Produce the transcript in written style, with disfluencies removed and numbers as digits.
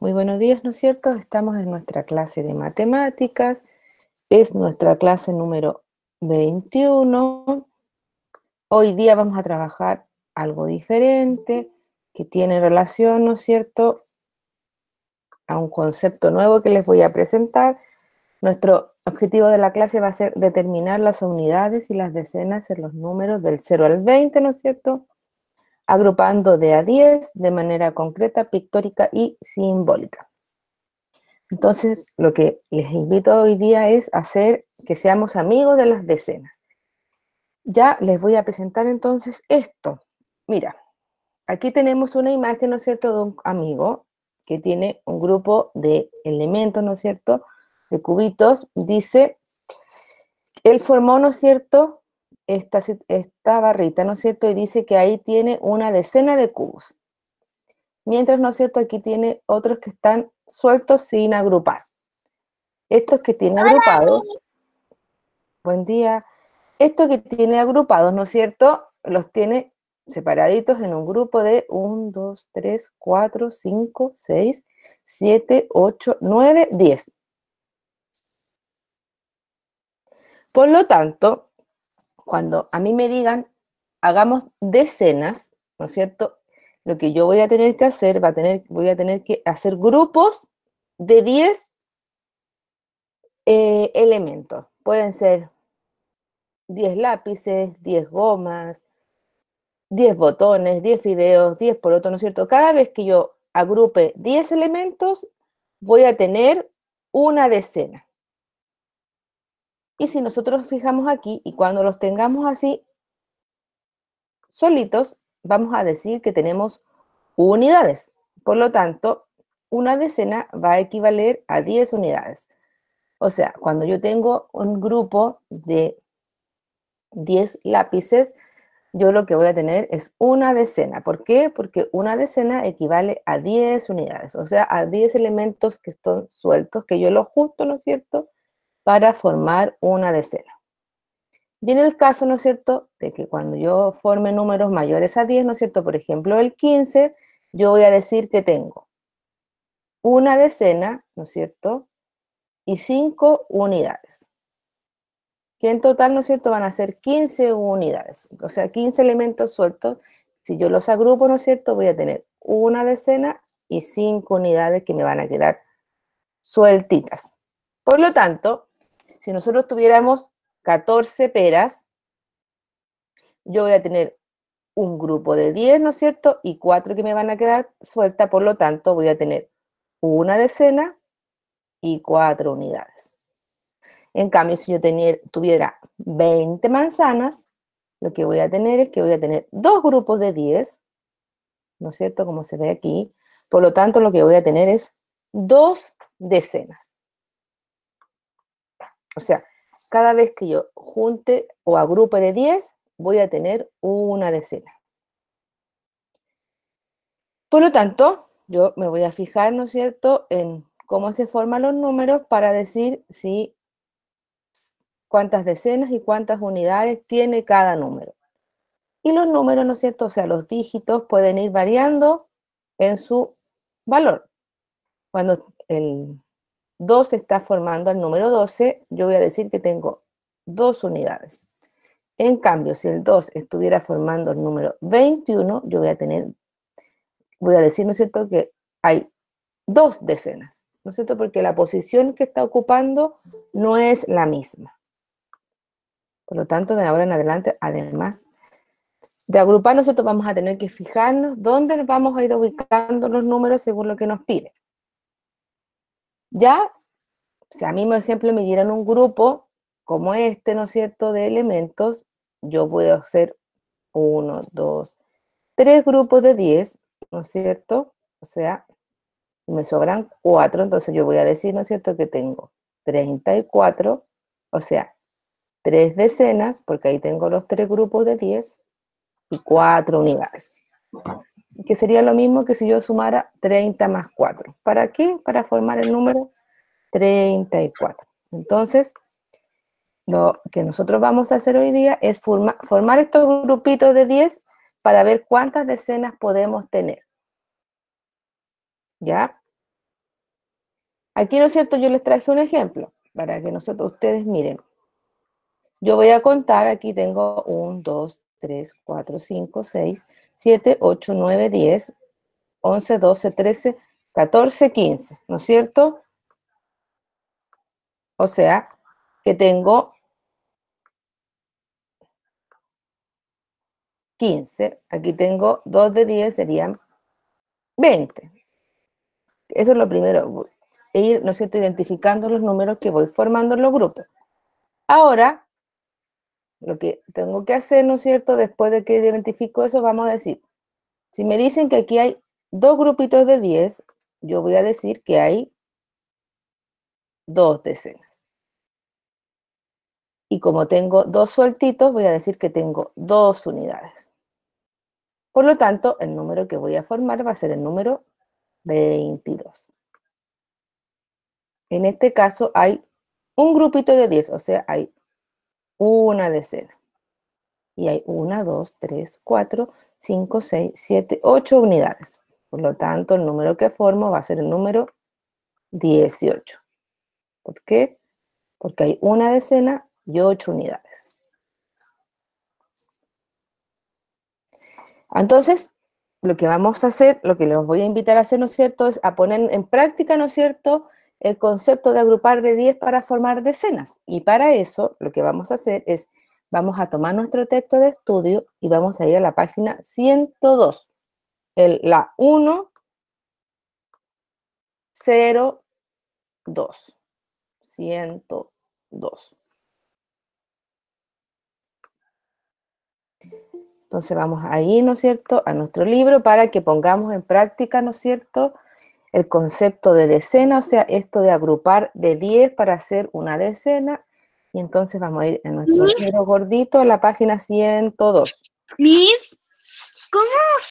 Muy buenos días, ¿no es cierto? Estamos en nuestra clase de matemáticas. Es nuestra clase número 21. Hoy día vamos a trabajar algo diferente que tiene relación, ¿no es cierto?, a un concepto nuevo que les voy a presentar. Nuestro objetivo de la clase va a ser determinar las unidades y las decenas en los números del 0 al 20, ¿no es cierto?, agrupando de a 10 de manera concreta, pictórica y simbólica. Entonces, lo que les invito hoy día es hacer que seamos amigos de las decenas. Ya les voy a presentar entonces esto. Mira, aquí tenemos una imagen, ¿no es cierto?, de un amigo que tiene un grupo de elementos, ¿no es cierto?, de cubitos. Dice, él formó, ¿no es cierto?, esta barrita, ¿no es cierto?, y dice que ahí tiene una decena de cubos. Mientras, ¿no es cierto?, aquí tiene otros que están sueltos sin agrupar. Estos que tiene agrupados, buen día, estos que tiene agrupados, ¿no es cierto?, los tiene separaditos en un grupo de 1, 2, 3, 4, 5, 6, 7, 8, 9, 10. Por lo tanto, cuando a mí me digan, hagamos decenas, ¿no es cierto?, lo que yo voy a tener que hacer, voy a tener que hacer grupos de 10 elementos. Pueden ser 10 lápices, 10 gomas, 10 botones, 10 fideos, 10 porotos, ¿no es cierto? Cada vez que yo agrupe 10 elementos, voy a tener una decena. Y si nosotros fijamos aquí, y cuando los tengamos así, solitos, vamos a decir que tenemos unidades. Por lo tanto, una decena va a equivaler a 10 unidades. O sea, cuando yo tengo un grupo de 10 lápices, yo lo que voy a tener es una decena. ¿Por qué? Porque una decena equivale a 10 unidades, o sea, a 10 elementos que están sueltos, que yo los junto, ¿no es cierto?, para formar una decena. Y en el caso, ¿no es cierto?, de que cuando yo forme números mayores a 10, ¿no es cierto?, por ejemplo, el 15, yo voy a decir que tengo una decena, ¿no es cierto?, y 5 unidades. Que en total, ¿no es cierto?, van a ser 15 unidades, o sea, 15 elementos sueltos. Si yo los agrupo, ¿no es cierto?, voy a tener una decena y 5 unidades que me van a quedar sueltitas. Por lo tanto, si nosotros tuviéramos 14 peras, yo voy a tener un grupo de 10, ¿no es cierto?, y 4 que me van a quedar sueltas, por lo tanto, voy a tener una decena y 4 unidades. En cambio, si yo tuviera 20 manzanas, lo que voy a tener es que voy a tener dos grupos de 10, ¿no es cierto?, como se ve aquí. Por lo tanto, lo que voy a tener es 2 decenas. O sea, cada vez que yo junte o agrupe de 10, voy a tener una decena. Por lo tanto, yo me voy a fijar, ¿no es cierto?, en cómo se forman los números para decir si cuántas decenas y cuántas unidades tiene cada número. Y los números, ¿no es cierto?, o sea, los dígitos pueden ir variando en su valor. Cuando el 2 está formando el número 12, yo voy a decir que tengo 2 unidades. En cambio, si el 2 estuviera formando el número 21, yo voy a decir, ¿no es cierto?, que hay 2 decenas, ¿no es cierto?, porque la posición que está ocupando no es la misma. Por lo tanto, de ahora en adelante, además de agrupar, nosotros vamos a tener que fijarnos dónde vamos a ir ubicando los números según lo que nos pide. Ya, si a mí, por ejemplo, me dieran un grupo como este, ¿no es cierto?, de elementos, yo puedo hacer 1, 2, 3 grupos de 10, ¿no es cierto? O sea, me sobran 4, entonces yo voy a decir, ¿no es cierto?, que tengo 34, o sea, 3 decenas, porque ahí tengo los 3 grupos de 10 y 4 unidades. Que sería lo mismo que si yo sumara 30 más 4. ¿Para qué? Para formar el número 34. Entonces, lo que nosotros vamos a hacer hoy día es formar estos grupitos de 10 para ver cuántas decenas podemos tener. ¿Ya? Aquí, ¿no es cierto? Yo les traje un ejemplo para que ustedes miren. Yo voy a contar, aquí tengo 1, 2, 3, 4, 5, 6, 7, 8, 9, 10, 11, 12, 13, 14, 15, ¿no es cierto? O sea, que tengo 15. Aquí tengo 2 de 10, serían 20. Eso es lo primero. Ir, ¿no es cierto?, identificando los números que voy formando en los grupos. Ahora, lo que tengo que hacer, ¿no es cierto?, después de que identifico eso, vamos a decir, si me dicen que aquí hay 2 grupitos de 10, yo voy a decir que hay 2 decenas. Y como tengo 2 sueltitos, voy a decir que tengo 2 unidades. Por lo tanto, el número que voy a formar va a ser el número 22. En este caso hay un grupito de 10, o sea, hay una decena. Y hay 1, 2, 3, 4, 5, 6, 7, 8 unidades. Por lo tanto, el número que formo va a ser el número 18. ¿Por qué? Porque hay una decena y 8 unidades. Entonces, lo que vamos a hacer, lo que los voy a invitar a hacer, ¿no es cierto?, es a poner en práctica, ¿no es cierto?, el concepto de agrupar de 10 para formar decenas. Y para eso, lo que vamos a hacer es, vamos a tomar nuestro texto de estudio y vamos a ir a la página 102. La 1, 0, 2. 102. Entonces vamos ahí, ¿no es cierto?, a nuestro libro para que pongamos en práctica, ¿no es cierto?, el concepto de decena, o sea, esto de agrupar de 10 para hacer una decena. Y entonces vamos a ir en nuestro Miss, libro gordito a la página 102. Miss, ¿cómo